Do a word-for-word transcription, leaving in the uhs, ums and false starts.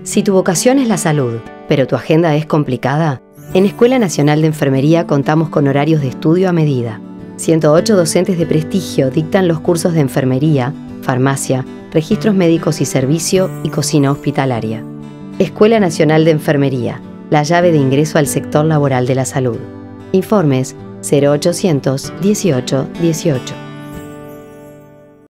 Si tu vocación es la salud, pero tu agenda es complicada, en Escuela Nacional de Enfermería contamos con horarios de estudio a medida. ciento ocho docentes de prestigio dictan los cursos de enfermería, farmacia, registros médicos y servicio y cocina hospitalaria. Escuela Nacional de Enfermería, la llave de ingreso al sector laboral de la salud. Informes cero ochocientos dieciocho dieciocho.